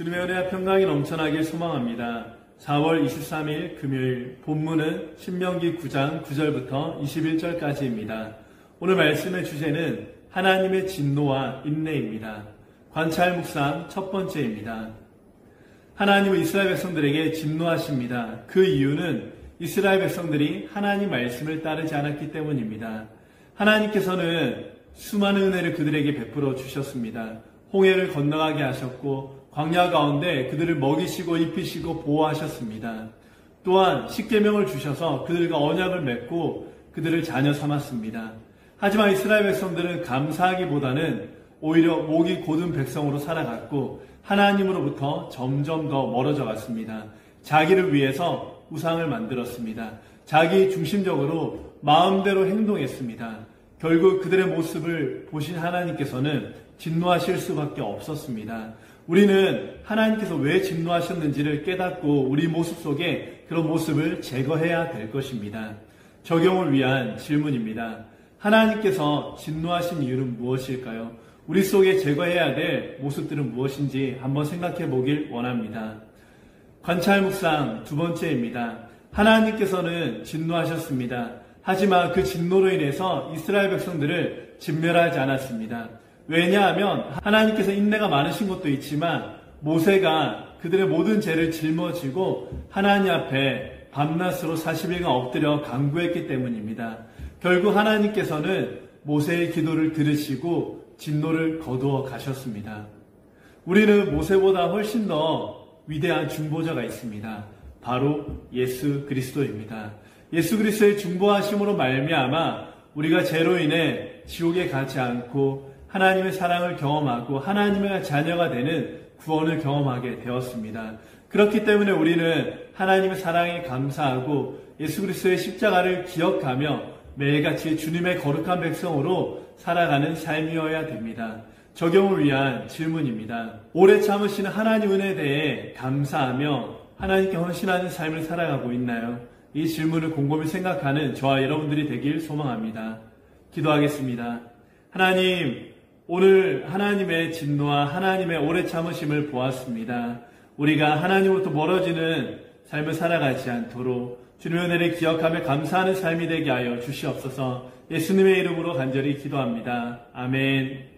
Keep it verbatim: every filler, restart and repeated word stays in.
주님의 은혜와 평강이 넘쳐나길 소망합니다. 사월 이십삼일 금요일, 본문은 신명기 구장 구절부터 이십일절까지입니다. 오늘 말씀의 주제는 하나님의 진노와 인내입니다. 관찰 묵상 첫 번째입니다. 하나님은 이스라엘 백성들에게 진노하십니다. 그 이유는 이스라엘 백성들이 하나님 말씀을 따르지 않았기 때문입니다. 하나님께서는 수많은 은혜를 그들에게 베풀어 주셨습니다. 홍해를 건너가게 하셨고 광야 가운데 그들을 먹이시고 입히시고 보호하셨습니다. 또한 십계명을 주셔서 그들과 언약을 맺고 그들을 자녀 삼았습니다. 하지만 이스라엘 백성들은 감사하기보다는 오히려 목이 곧은 백성으로 살아갔고 하나님으로부터 점점 더 멀어져 갔습니다. 자기를 위해서 우상을 만들었습니다. 자기 중심적으로 마음대로 행동했습니다. 결국 그들의 모습을 보신 하나님께서는 진노하실 수밖에 없었습니다. 우리는 하나님께서 왜 진노하셨는지를 깨닫고 우리 모습 속에 그런 모습을 제거해야 될 것입니다. 적용을 위한 질문입니다. 하나님께서 진노하신 이유는 무엇일까요? 우리 속에 제거해야 될 모습들은 무엇인지 한번 생각해 보길 원합니다. 관찰 묵상 두 번째입니다. 하나님께서는 진노하셨습니다. 하지만 그 진노로 인해서 이스라엘 백성들을 진멸하지 않았습니다. 왜냐하면 하나님께서 인내가 많으신 것도 있지만 모세가 그들의 모든 죄를 짊어지고 하나님 앞에 밤낮으로 사십일간 엎드려 간구했기 때문입니다. 결국 하나님께서는 모세의 기도를 들으시고 진노를 거두어 가셨습니다. 우리는 모세보다 훨씬 더 위대한 중보자가 있습니다. 바로 예수 그리스도입니다. 예수 그리스도의 중보하심으로 말미암아 우리가 죄로 인해 지옥에 가지 않고 하나님의 사랑을 경험하고 하나님의 자녀가 되는 구원을 경험하게 되었습니다. 그렇기 때문에 우리는 하나님의 사랑에 감사하고 예수 그리스도의 십자가를 기억하며 매일같이 주님의 거룩한 백성으로 살아가는 삶이어야 됩니다. 적용을 위한 질문입니다. 오래 참으시는 하나님 은혜에 대해 감사하며 하나님께 헌신하는 삶을 살아가고 있나요? 이 질문을 곰곰이 생각하는 저와 여러분들이 되길 소망합니다. 기도하겠습니다. 하나님, 오늘 하나님의 진노와 하나님의 오래 참으심을 보았습니다. 우리가 하나님으로부터 멀어지는 삶을 살아가지 않도록 주님의 은혜를 기억하며 감사하는 삶이 되게 하여 주시옵소서. 예수님의 이름으로 간절히 기도합니다. 아멘.